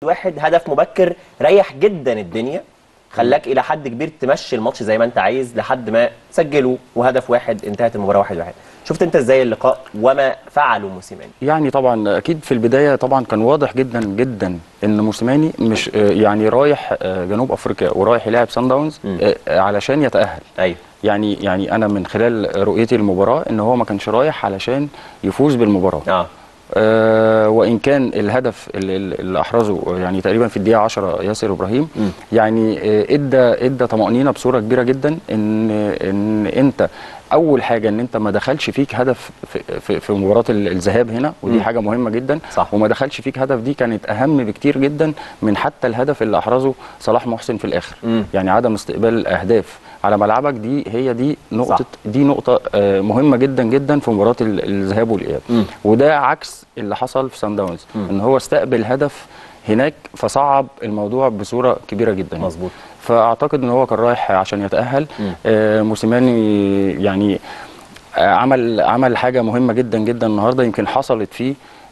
1-1 هدف مبكر ريح جدا الدنيا، خلاك الى حد كبير تمشي الماتش زي ما انت عايز لحد ما سجلوا وهدف واحد انتهت المباراه 1-1. شفت انت ازاي اللقاء وما فعله موسيماني؟ يعني طبعا اكيد في البدايه طبعا كان واضح جدا جدا ان موسيماني مش يعني رايح جنوب افريقيا ورايح يلاعب سان داونز علشان يتاهل. ايوه يعني انا من خلال رؤيتي للمباراه ان هو ما كانش رايح علشان يفوز بالمباراه. وان كان الهدف اللي احرزه يعني تقريبا في الدقيقه 10 ياسر ابراهيم يعني ادى طمانينه بصوره كبيره جدا ان انت اول حاجه ان انت ما دخلش فيك هدف في مباراه الذهاب هنا، ودي حاجه مهمه جدا. صح. وما دخلش فيك هدف دي كانت اهم بكتير جدا من حتى الهدف اللي احرزه صلاح محسن في الاخر. يعني عدم استقبال الاهداف على ملعبك دي نقطه. صح. دي نقطه مهمه جدا جدا في مباراه الذهاب والاياب. وده عكس اللي حصل في سان داونز، ان هو استقبل هدف هناك فصعب الموضوع بصوره كبيره جدا. مظبوط. فاعتقد ان هو كان رايح عشان يتاهل. موسيماني يعني عمل حاجه مهمه جدا جدا النهارده، يمكن حصلت فيه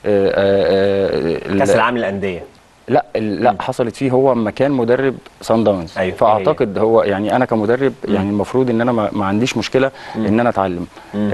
كاس العالم للانديه. لا حصلت فيه هو مكان مدرب سان داونز. أيوة. فاعتقد هو يعني انا كمدرب يعني المفروض ان انا ما عنديش مشكله ان انا اتعلم.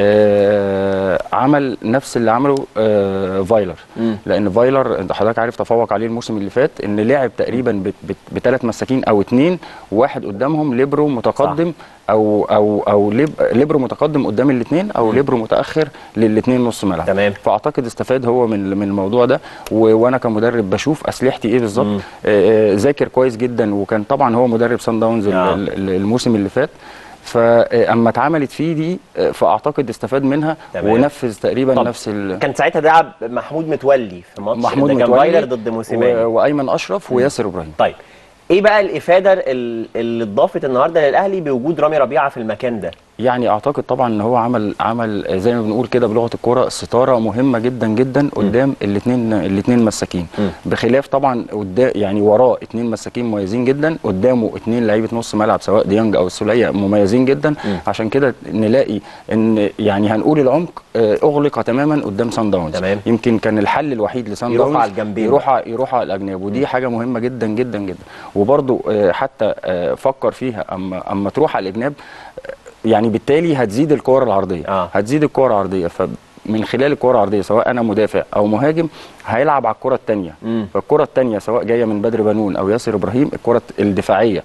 عمل نفس اللي عمله فايلر، لان فايلر انت حضرتك عارف تفوق عليه الموسم اللي فات ان لعب تقريبا بثلاث مساكين او اثنين، وواحد قدامهم ليبرو متقدم. صح. او ليبرو متقدم قدام الاثنين، او ليبرو متاخر للاثنين نص ملعب. تمام. فاعتقد استفاد هو من الموضوع ده. وانا كمدرب بشوف اسلحتي ايه بالظبط. ذاكر كويس جدا، وكان طبعا هو مدرب سان داونز الموسم اللي فات. فاما اتعملت فيه دي فاعتقد استفاد منها. تمام. ونفذ تقريبا نفس كان ساعتها لعب محمود متولي في ماتش محمود كان فايلر ضد موسيماني وايمن اشرف وياسر ابراهيم. طيب ايه بقى الافاده اللي اتضافت النهارده للاهلي بوجود رامي ربيعه في المكان ده؟ يعني اعتقد طبعا ان هو عمل زي ما بنقول كده بلغه الكوره ستاره مهمه جدا جدا قدام الاثنين مساكين. بخلاف طبعا قدام يعني وراه اثنين مساكين مميزين جدا، قدامه اثنين لعيبه نص ملعب سواء ديانج او السوليه مميزين جدا. عشان كده نلاقي ان يعني هنقول العمق اغلق تماما قدام سان داونز. تمام. يمكن كان الحل الوحيد لسان داونز يروح على الجنبين، يروح على الاجناب، ودي حاجه مهمه جدا جدا جدا. وبرده حتى فكر فيها اما تروح على الاجناب، يعني بالتالي هتزيد الكور العرضيه. هتزيد الكور العرضيه، فمن خلال الكور العرضيه سواء انا مدافع او مهاجم هيلعب على الكره الثانيه. فالكره الثانيه سواء جايه من بدر بنون او ياسر ابراهيم، الكره الدفاعيه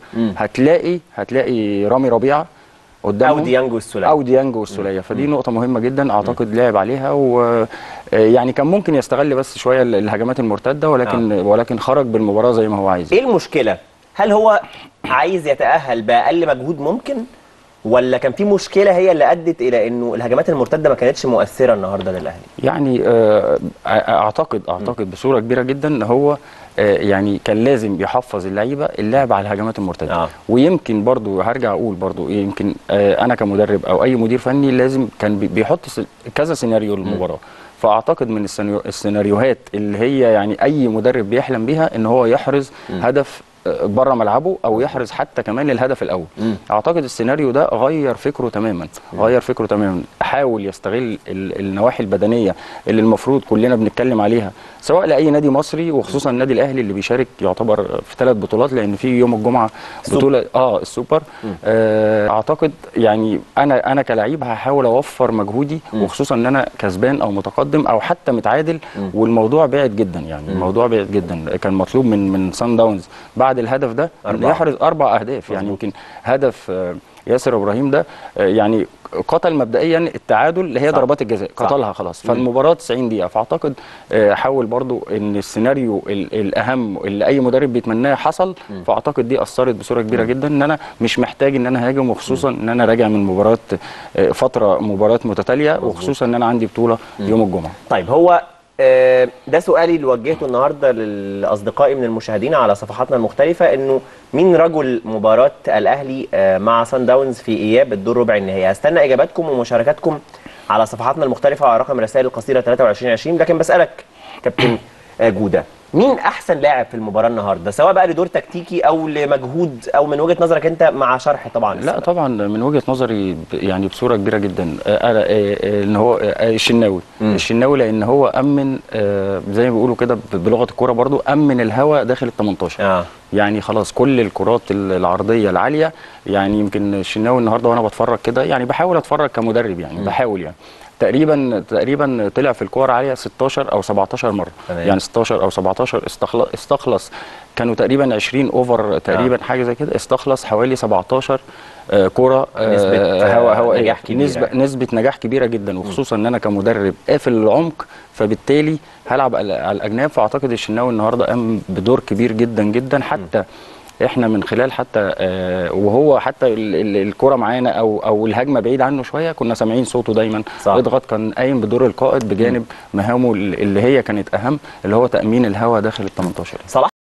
هتلاقي رامي ربيعه قدامهم او ديانج والسوليه. فدي نقطه مهمه جدا اعتقد لعب عليها. ويعني كان ممكن يستغل بس شويه الهجمات المرتده، ولكن خرج بالمباراه زي ما هو عايز. ايه المشكله؟ هل هو عايز يتاهل باقل مجهود ممكن، ولا كان في مشكله هي اللي ادت الى انه الهجمات المرتده ما كانتش مؤثره النهارده للاهلي؟ يعني اعتقد بصوره كبيره جدا ان هو يعني كان لازم يحفظ اللعيبه اللعب على الهجمات المرتده. ويمكن برضو هرجع اقول برضو يمكن انا كمدرب او اي مدير فني لازم كان بيحط كذا سيناريو للمباراه. فاعتقد من السيناريوهات اللي هي يعني اي مدرب بيحلم بيها ان هو يحرز هدف بره ملعبه او يحرز حتى كمان الهدف الاول. اعتقد السيناريو ده غير فكره تماما. حاول يستغل النواحي البدنيه اللي المفروض كلنا بنتكلم عليها سواء لاي نادي مصري، وخصوصا النادي الاهلي اللي بيشارك يعتبر في 3 بطولات، لان في يوم الجمعه بطوله السوبر. اعتقد يعني انا كلاعب هحاول اوفر مجهودي، وخصوصا ان انا كسبان او متقدم او حتى متعادل. والموضوع بعد جدا، يعني الموضوع بعد جدا. كان مطلوب من سان داونز بعد الهدف ده ان يحرز 4 اهداف. يعني يمكن هدف ياسر ابراهيم ده يعني قتل مبدئيا التعادل اللي هي ضربات الجزاء، قتلها خلاص. فالمباراه 90 دقيقه. فاعتقد حاول برضو ان السيناريو الاهم اللي اي مدرب بيتمناه حصل. فاعتقد دي اثرت بصوره كبيره جدا ان انا مش محتاج ان انا هاجم، وخصوصا ان انا راجع من مباريات متتاليه، وخصوصا ان انا عندي بطوله يوم الجمعه. طيب هو ده سؤالي اللي وجهته النهارده لاصدقائي من المشاهدين على صفحاتنا المختلفه، انه مين رجل مباراه الاهلي مع سان داونز في اياب الدور ربع النهائي؟ هستنى اجاباتكم ومشاركاتكم على صفحاتنا المختلفه على رقم الرسائل القصيره 2320. لكن بسالك كابتن جوده، مين احسن لاعب في المباراه النهارده، سواء بقى لدور تكتيكي او لمجهود او من وجهه نظرك انت مع شرح طبعا؟ لا طبعا من وجهه نظري يعني بصوره كبيره جدا ان هو الشناوي. الشناوي لان هو امن زي ما بيقولوا كده بلغه الكوره برضو، امن الهوا داخل ال 18. يعني خلاص كل الكرات العرضيه العاليه، يعني يمكن الشناوي النهارده وانا بتفرج كده، يعني بحاول اتفرج كمدرب، يعني بحاول يعني تقريبا طلع في الكور عاليه 16 او 17 مره. يعني 16 او 17 استخلص كانوا تقريبا 20 اوفر تقريبا حاجه زي كده، استخلص حوالي 17 كوره. نسبه نجاح كبيره، نسبه نجاح كبيره جدا، وخصوصا ان انا كمدرب قافل العمق، فبالتالي هلعب على الاجناب. فاعتقد الشناوي النهارده قام بدور كبير جدا جدا. حتى احنا من خلال حتى وهو حتى الكرة معانا او الهجمه بعيد عنه شويه، كنا سامعين صوته دايما. اضغط كان قايم بدور القائد بجانب مهامه اللي هي كانت اهم، اللي هو تامين الهوا داخل ال 18.